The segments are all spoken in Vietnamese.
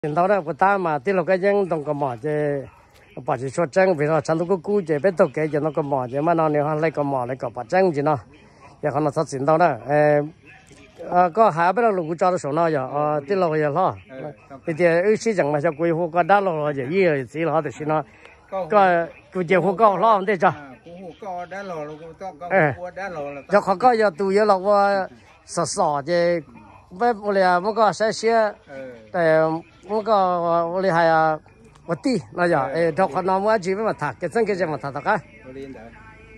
hiện đó là của ta mà tí là cái dân đồng có mỏ chứ bỏ chỉ số trăng vì nó chẳng có cú chứ biết đâu cái gì nó có mỏ chứ mà nó nếu hắn lấy có mỏ lấy có bỏ trăng gì nó giờ họ nó sát xin đó đó có hai bên là lục cho nó số nó giờ tí là giờ lo bây giờ ưu sĩ chẳng mà sao quỳ hồ có đá lo giờ gì rồi chỉ lo thì xin nó có cứ giờ hồ có lo không thế chứ có đá lò luôn có đá lò là cho họ có giờ tụi giờ là sợ sợ chứ bây giờ mới có sẽ xeแต่มันก็เลยให้วัดที่นะจ๊ะถ้าคนน้องว่าจีบมาถักก็ซึ่งก็จะมาถักกันเรียนได้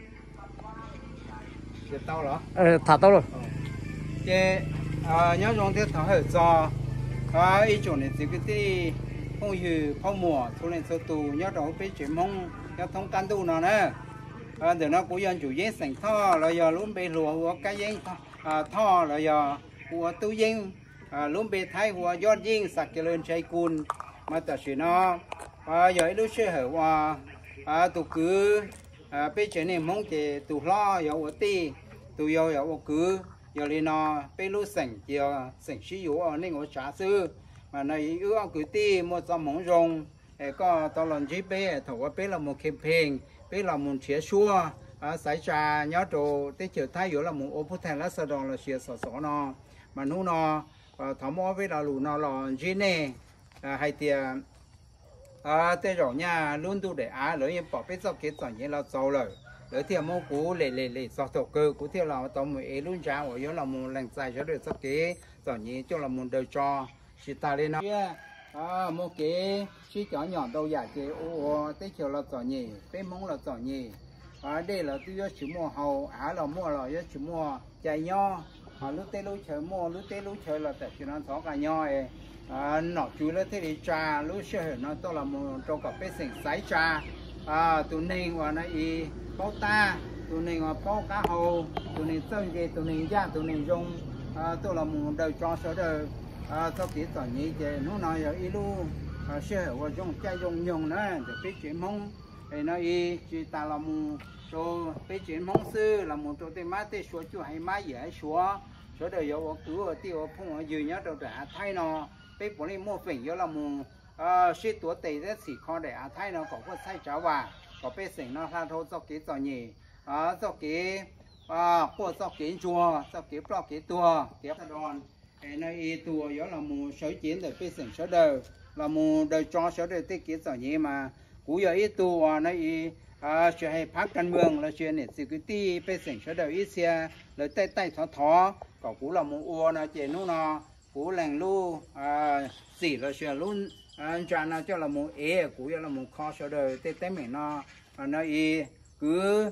จะเต้าเหรอถักเต้าเลยเจ้nhớ trong thế thảo hơi do ý chỗ này chỉ cái tí không hiểu phong mùa thu lên số tù nhớ trong cái chuyện mong nhớ thông can tu nó nè để nó cũng dân chủ giấy sành tho là giờ luôn bị lùa của cái giấy tho là giờ của tu dân luôn bị thái của yót dinh sạc cái lên trái cùn mà ta chỉ nó giờ lúc chơi hở qua tụ cứ bây giờ này mong thì tụ lo giờ ở ti tụ giờ ở cứ giờ đi nó bây lúc sành giờ sành sử dụng ở nên ở trả sư mà này ước cứ ti một trăm món rong có tao lần chỉ bé thầu qua bé là một campaign bé là một chia xua xảy ra nhớ đồ tới chiều thái giữa là một ô phút thành lá sờ đòn là chia sổ sổ nó mà nu nó thảo mỏ với là lù nó là gì nè hay tiền tới rồi nha luôn tu để lỡ như bỏ biết sao cái toàn như là giàu rồi lỡ thì mong cú lệ sao thổ cơ cú theo là tao mới luôn ra ở dưới là một lành dài cho được sao cái toàn như cho là một đời cho chỉ ta lên nó một cái chỉ nhỏ nhỏ đâu giả chế ô tới chiều là toàn nhỉ tới mong là toàn nhỉ đây là tôi chỉ mua hầu là mua là chỉ mua chạy nho lúc tết lúc chơi mua lúc tết lúc chơi là tại chuyện nó thỏ cả nho ấy nọ chú là thế thì trà lúc chơi nó to là một trong cả bếp sành sái trà tụi mình và nó y bao ta tụi mình và bao cá hồ tụi mình sơn gì tụi mình ra tụi mình dùng tôi là một đời cho số đời sau khi tỏi nhị thì nó nói là y lu chơi và dùng chai dùng nhung nữa để biết chuyện mong thì nó y chỉ ta là một rồi biết chuyện mong sư là một chỗ tên má tên số chú hay má dễ số số đời dấu cứ ở tiêu phong ở dưới nhớ đâu trả thay nó biết bọn em mua phỉnh do là một suy tuổi tây rất xỉ kho để thay nó có sai cháu và có biết phỉnh nó ra thôi sau cái tỏi nhị sau cái qua sau cái chùa sau cái bao cái tua cái đòn thì nó y tua đó là một số chiến để biết phỉnh số đời là một đời cho số đời tiết cái tỏi nhị mà cú giờ ít tua nó y chuyện hay phát căn mương là chuyện này sự cái ti bây giờ sẽ đầu ít xe lấy tay tay thó có cú là một ô nó chỉ nó cú làng lu xỉ là chuyện luôn cho nó cho là một cú là một kho sẽ đầu tay tay mình nó y cứ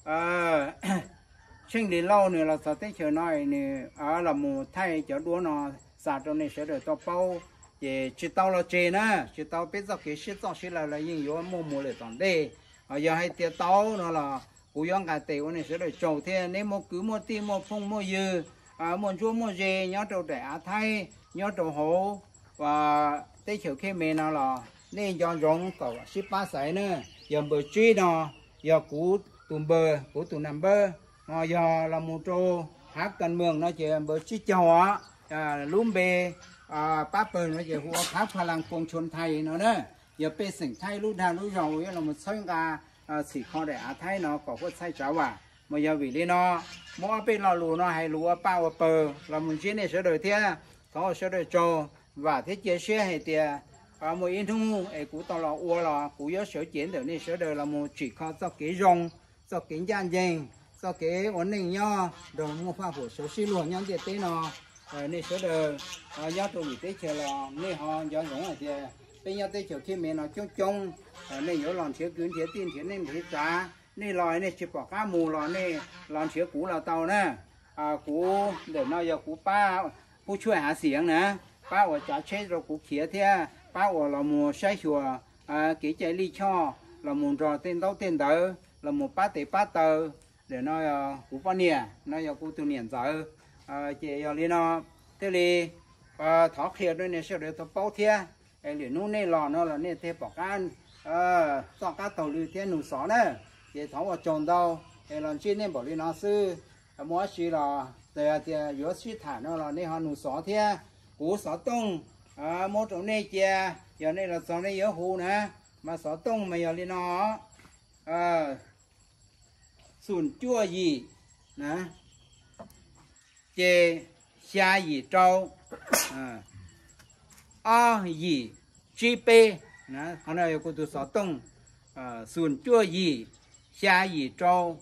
sinh đi lâu nữa là sao tới chiều nói nè là một thay cho đua nó xả cho này sẽ được to bao chỉ tao là chê nè chỉ tao biết sao cái shit sao shit là những yếu mua lại toàn đây giờ hay tiệt tao nó là cú yong cả tiệt này sẽ được trầu thế nếu mua cứ mua tim mua phong mua dư mua chúa mua gì nhớ trầu trẻ thay nhớ trầu hổ và tới chiều khi mình nó là nên cho rong cậu ship ba sải nữa giờ bờ truy nó giờ cú tụm bờ cú tụm nằm bờ giờ là một trâu hát cần mường nó chỉ bờ truy chào lúm bê bắp bờ nó chỉ hoa khá phá lăng phong chôn thay nó nữa giờ bê sỉnh thay lúc nào lúc rồi là một số cả xỉ kho để thay nó có sai cháu mà giờ vì lý nó mỗi bên lò lù nó hay lúa bao bờ là một chuyến này sẽ đời thế có sẽ đời trâu và thế chia sẻ hay tiền một yên thung ấy cú tao là uo là cú nhớ sở chiến để này sẽ đời là một chỉ kho cho cái rong cho cái gian dành cho cái ổn định nhau rồi mua pha của số xí luôn nhau tiền tế nó này sẽ đời nhớ tôi bị tế chờ là này họ do giống ở tiền bây giờ tới chiều khi mình nó chung này nhớ làm chiếu cứu chiếu tin chiếu nên chiếu giá này lòi này chỉ bỏ cá mù lòi này làm chiếu cũ là tàu nè cũ để nó giờ cũ ba cũ chuối hạ xiềng nè ba ở chả chết rồi cũ khía thế ba ở là mùa say chùa kỹ chạy ly cho là mùa trò tên đấu tên tờ là một bát tờ để nó cũ bao nhiêu nó giờ cũ tu niệm giờ chị giờ đi nó thế đi thọ khía đây này sẽ được tao bao thế liền nung này lò nó là nên thêm bỏ can cho cá tàu lưới thêm nụ sỏ nữa để tháo vào tròn đâu để làm chi nên bỏ đi nó sư mỗi chi là để giữa chi thả nó là nên họ nụ sỏ thế cú sỏ tung một trong này chia giờ này là sau này giờ hù nè mà sáu tông mà giờ lên nó sùn chua gì nè chè xa gì trâu gì gp nè hôm nay cô tôi sáu tông sùn chua gì xa gì trâu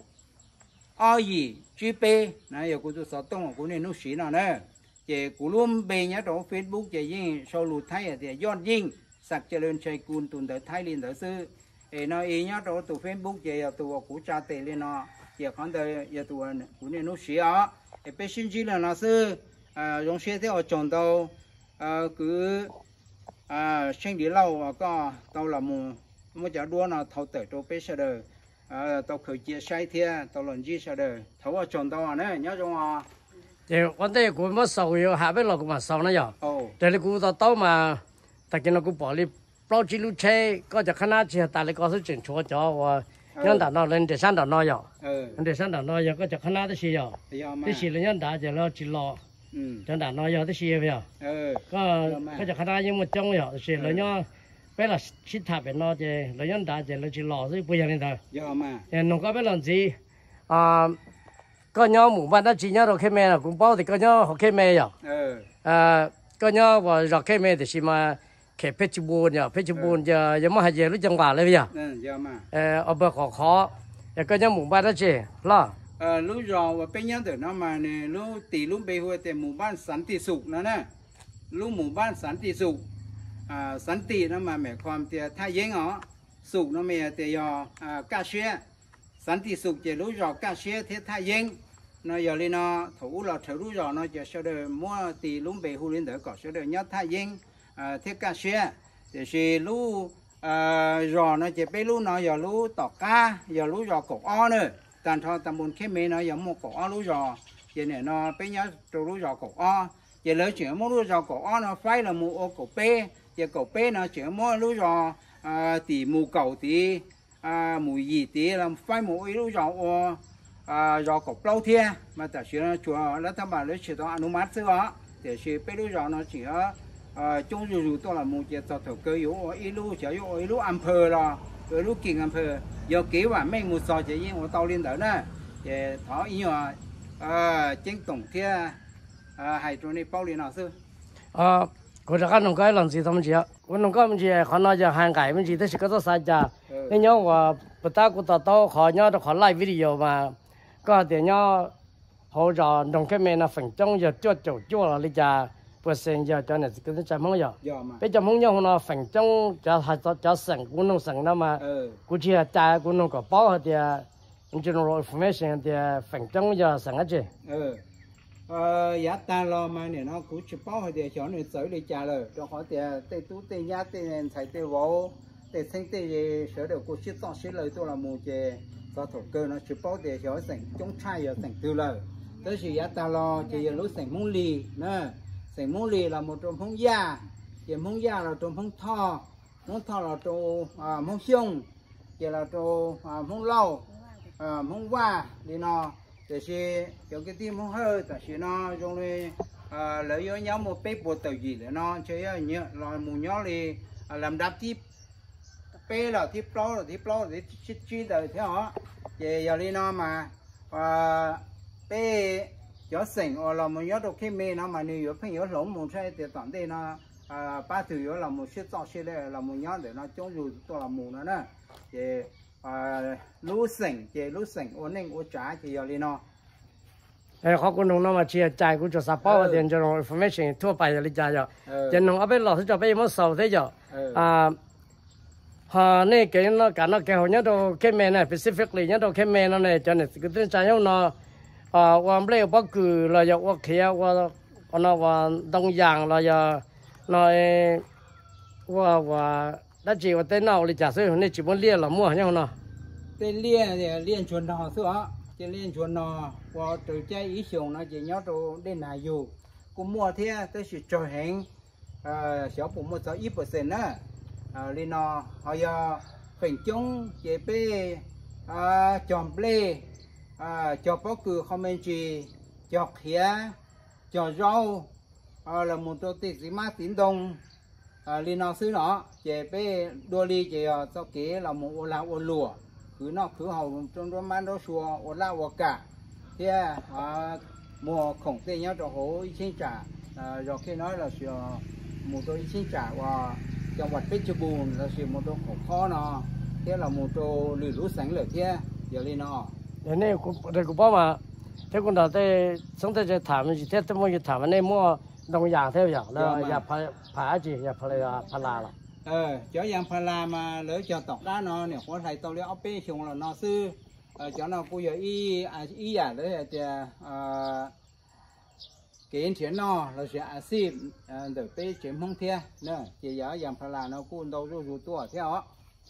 gì gp nè giờ cô tôi sáu tông cô nên nó xí nào nè chè cú luôn bề nhá trong Facebook chè gì sau lụt thay thì yót dinh sạc chè lên chơi cùn tuần tới thay lên tới sư nó ý nhá trong tụ Facebook chè tụ cú cha tệ lên nó chè khán đời giờ tụ cú nên nó xí á bây sinh chỉ là nó sư dùng xe theo chọn tàu cứ sinh đi lâu có tàu là một chả đua nó thâu tới chỗ bây giờ đời tàu khởi chia sai thia tàu lần gì sao đời thâu ở chọn tàu này nhớ trong thì vấn đề của mất sầu yêu hạ biết là cũng mà sầu nó giờ để là cũng tao mà tại cái nó cũng bỏ đi bao nhiêu lúc chơi có cho khán giả chỉ tại là có sự chuyển chúa cho và nhân đạo nó lên để sang đạo nó giờ để sang đạo nó giờ có cho khán giả đó xí giờ thế xí là nhân đạo giờ nó chỉ lo nhân đạo nó giờ thế xí bây giờ có cho khán giả nhưng mà trong giờ xí là nhá bây là xin thả về nó thì là nhân đạo giờ nó chỉ lo rồi bây giờ nên thôi thì nó có biết làm gì có nhau mù ban đó chỉ nhau rồi mẹ là cũng bao thì có nhau học mẹ rồi có nhau và rồi mẹ thì mà khép buồn giờ giờ mà hay giờ lúc chẳng vàoเลยbây giờ ở bờ khó có nhau mù ban đó chỉ lo lúc rồi và bây giờ nó mà này lúc tỷ lúc bây giờ thì mù ban sản tỷ sụp nó nè lúc mù ban sản tỷ sụp sản tỷ nó mà mẹ con thì thay giấy ngõ sụp nó mẹ thì giờ cá xe sản tỷ sụp chỉ lúc rồi cá xe thì thay giấy nó giờ lên nó thủ là thủ lúc rồi nó chỉ sau đó mua tỷ lúc bây giờ lên tới có sau đó nhớ thay giấy thế cá xe thì lúc rồi nó chỉ bây lúc nó giờ lúc tỏi cá giờ lúc rồi cổ o nữa tàn thọ tầm bồn khé mê nó giờ một cổ o lúc rồi giờ này nó bây nhớ từ lúc rồi cổ o giờ lỡ chuyển mỗi lúc rồi cổ o nó phải là mù ô cổ p giờ cổ p nó chuyển mỗi lúc rồi tỷ mù cầu tỷ mù gì tỷ là phải mù lúc rồi rồi cổ lâu thia mà ta chuyển chùa là thằng bà lấy chuyển đó anh mát xưa đó để chuyển bây lúc rồi nó chỉ chung dù tôi là một chuyện thổ cơ yếu ilu chỉ yếu ilu ampere là ilu kinh ampere giờ kế và mấy một số chỉ những tàu lên đó nè để thọ ý là chính tổng kia hay cho nên bao liền nào sư có ra cái nông cái làm gì thằng chị ạ cái nông cái mình chỉ họ nói giờ hàng cải mình chỉ thấy cái đó sai cha nên nhớ và bắt ta cũng tao họ nhớ được họ like video mà có thể nhớ hỗ trợ nông cái mình là phần trong giờ chua là đi cha bữa sáng giờ cho nên cái chăm không giờ bây giờ không nhau nó phần trong cho sẵn cũng nông sẵn đó mà cũng chỉ là cha cũng nông có bao thì general information thì phần trong giờ sẵn hết chứ giá ta lo mà này nó cũng chỉ bao thì cho nên tới đi trả lời cho họ thì tây tú tây nhá tây nên thấy tây vô tây sinh tây gì sở được cũng chỉ tao lời tôi là một chè do thổ cơ nó chỉ bao thì cho sẵn trong chai giờ sẵn từ lời tới khi giá ta lo thì lúc sẵn mông lì nè sành mông lì là một trong mông da, chỉ mông da là trong mông thọ là trong mông xương, chỉ là trong mông lau, mông va thì nó để xe cho cái tim mông hơi, tại vì nó trong này lấy với nhau một bếp bột tàu gì để nó chơi nhớ rồi mù nhó thì làm đáp tiếp bê là tiếp lo để chi đời thế họ, chỉ giờ đi nó mà bê gió sình hoặc là một gió độc khi mê nó mà nhiều phải gió lỏng một xe thì toàn đây nó ba thứ gió là một chiếc to xe đây là một gió để nó chống dù tôi là mù nữa nè thì lú sình ổn định ổn trả thì giờ đi nó họ cũng nông nó mà chia chạy cũng cho sắp bao tiền cho nó informationทั่วไปเลยจ่ายrồi cho nông ở bên lò thì cho bây giờ sầu thế rồi họ này cái nó cả nó cái họ nhớ đâu cái mẹ này specifically nhớ đâu cái mẹ nó này cho nên cái tên trái nhau nóว่าไม่ได้บอกคือเราจะว่าเขียวว่าเราว่าต้องอย่างเราจะเราว่าได้จีว่าเต้นเอาเลยจ่าซื้อในจีบมันเลี้ยหรือมั่วยังเนาะเต้นเลี้ยเนี่ยเลี้ยชวนนอซื้อจะเลี้ยชวนนอว่าตัวใจอีสงนะจะย้อนตัวได้นายอยู่กูมั่วเท่าแต่สิจอยแหงเสียวผมมั่วจะ1%นะเลี้ยนอเขาจะเป็นจงเจ็บไปจอมเปล่cho bó cừ không nên chỉ cho khía cho rau là một tổ tiết gì mà tín đồng liên nó xứ nó chế bé đua đi chế cho kế là một ô lao ô lùa cứ nó cứ hầu trong đó mang đó xua ô lao ô cả thế mua khổng tê nhá cho hố xin trả rồi khi nói là xưa một tôi xin trả và trong vật bích chưa buồn là xưa một tôi khổ khó nó thế là một tôi lử lú sánh lửa thế giờ lên nó để này cũng bao mà thế còn đó thế sống thế thảm gì thế tôi muốn thảm này mua đồng dạng theo dạng là nhà phá gì nhà phá là cho dạng phá là mà lỡ cho tóc đá nó nếu có thầy tao lấy ốp bê chung là nó sư cho nó cũng giờ ý giả đấy thì cái chuyện nó là sẽ xịp để bê chuyện không theo nữa chỉ giờ dạng phá là nó cũng đâu rồi tua theo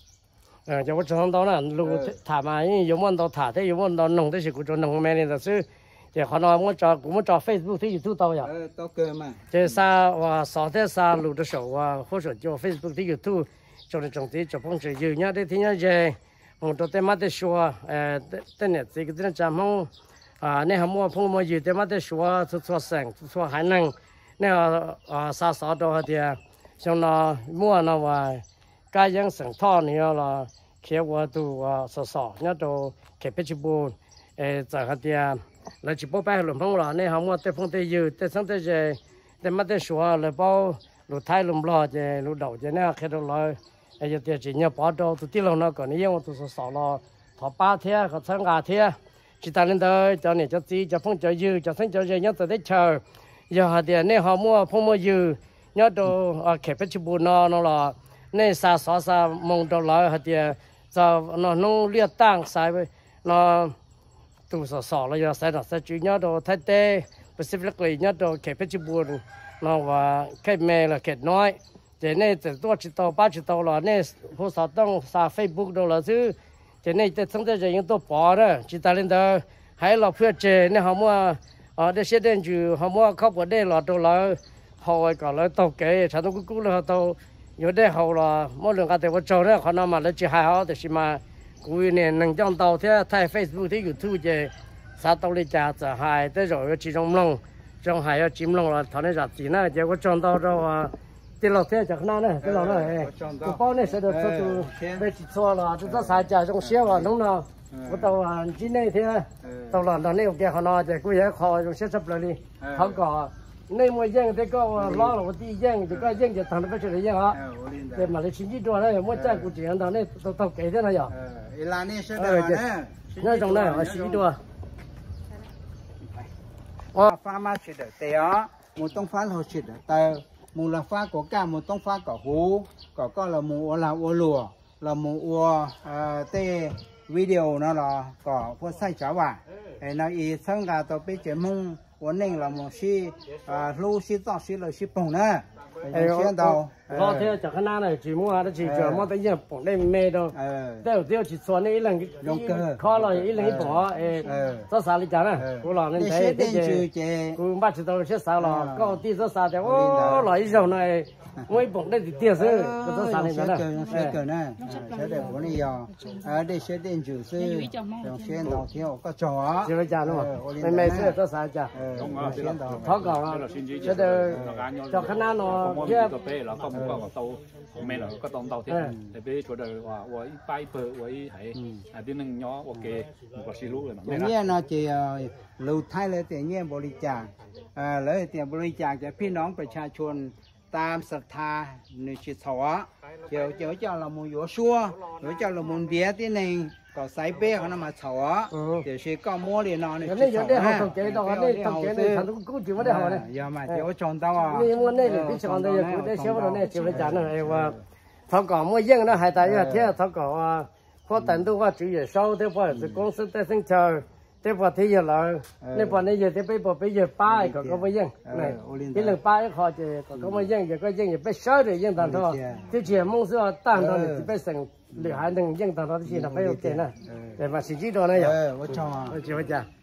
cho tôi trong đó là lúc thả mà những món đó thả thế những món đó nông thế thì cũng cho nông men này là sư chỉ họ nói cũng muốn cho Facebook thì YouTube tao vậy tao cơ mà chỉ sao và sau thế sao lúc đó sau và hỗ trợ cho Facebook thì YouTube cho nên trong tí cho phong trào nhiều nhá để thì nhá về một tổ tên mắt để xóa tên này thì cái tên chăm không nên họ mua phong mua nhiều tên mắt để xóa xóa sang xóa hải năng nên sao sao đó thì xong nó mua nó và cái những sản phẩm này là khi qua tu sọ nhớ đồ khi bị chụp buồn giờ hạt tiền là chỉ bao bao lùm phong là nên họ mua tới phong tới dư tới sáng tới giờ tới mắt tới sủa là bao lụt thái lùm lò giờ lụt đầu giờ nè khi đó là giờ tiền chỉ nhớ bỏ đồ tụi tiêu nó còn nhiều tụi sọ là thọ ba thế có sáng gà thế chỉ ta lên tới cho này cho tí cho phong cho dư cho sáng cho giờ nhớ tới đấy chờ giờ hạt tiền nên họ mua phong mua dư nhớ đồ khi bị chụp buồn nó là nên sa xóa sa mong đồ lại hạt tiền giờ nó nông liệt tăng sai với nó tụ sọ là giờ sai nó sai chủ nhớ đồ thay tê specifically nhớ đồ kẹp phải chịu buồn nó và cái mẹ là kẹp nói thế nên từ tôi chỉ tàu ba chỉ tàu là nên hồ sơ đông sa Facebook đồ là chứ thế nên từ trong giờ những tôi bỏ đó chỉ ta lên đó hay là phía trên nên họ mua để xe đến chứ họ mua khóc ở đây là đồ là họ còn là tàu kế chẳng đâu cũng là tàu nhiều đây họ là mỗi lần cái tàu trâu đó họ nói mà nó chỉ hai họ thì mà cúi này nâng trong tàu thế thay Facebook thì YouTube chứ sao tàu đi trả giờ hai tới rồi chỉ trong hai chim lông là thằng này giặt gì nữa giờ có trong tàu đâu tiền lộc thế chẳng nào nữa tiền lộc này cái bao này sẽ được số từ bây chỉ cho là chúng ta xài trả trong xe vào đúng nào cái tàu chỉ này thế tàu là nó này ok họ nói thì cúi họ trong xe sắp lại đi họ có nên mỗi dân thì có lo là một tí dân thì có dân thì thằng nó phải xử lý dân hả để mà lấy chính trị đó này mỗi trang của chị anh thằng này tàu kể thế này à là nên sẽ được này nơi trong này là chính trị đó pha mà chỉ được té một tông pha họ chỉ được tay một là pha có cả một tông pha có hú có là một là ô lùa là một ô tê video nó là có phun sai cháo à nó ý sang cả tàu bị chế mông ổn định là một xí lô xí tao xí là xí bông nữa xuyên tàu lo theo chẳng khả năng này chỉ mua nó chỉ chờ mua tới giờ bông đây mê đâu tiêu tiêu chỉ xuân ấy lần khó là ấy lần bỏ sao sao đi chả nè cô làm nên thế thế chứ cô bắt chỉ tao sẽ sao là có tí sao sao thì ô lại dầu này mỗi bông đây thì tiêu chứ sao sao này đó sẽ để bữa nay giờ đây sẽ đến chủ sư xuyên tàu theo có chó chỉ phải chả đúng không mê sẽ sao sao chả khó còn sẽ được cho khả năng nó 个杯了，个木个刀，没了个当刀的，那边觉得话我一摆不我一系，啲能鸟我给个西路了。 tự nhiên nó chỉ lưu thayเลยtự nhiênบริจาคเลยแต่บริจาคจากพี่น้องประชาชนตามศรัทธาในจิตสวะเจ้าเจ้าเรามูยัวชัวหรือเจ้าเรามูเดียที่หนึ่งก็ใส่เป้เขานำมาสวะเดี๋ยวชีก็มัวเรียนนอนในจิตสวะนี่ตรงเกตอนนี้ตรงเกตฉันก็จีไม่ได้หอเลยอย่ามาเดี๋ยวจนตัวนี่มัวนี่เลยที่ชนตัวอย่างกูได้เชื่อว่าเนี่ยจีไม่จานเลยไอ้ว่าเขาก่อมัวยิ่งนะหายใจอย่างเที่ยวเขาก่อว่าพอแต่งตัวว่าจุยเศร้าเที่ยวพอจะ公司ได้sinh chờ thế bọn thế giờ là nên bọn này giờ thế bây giờ ba có mấy dân này cái lần ba họ chỉ có mấy dân giờ có dân giờ bây giờ để dân tận thôi thế chỉ mong sao tận thôi thì bây giờ lựa hai đừng dân tận thôi thì là phải ok nè để mà xử lý đồ này giờ chỉ phải chả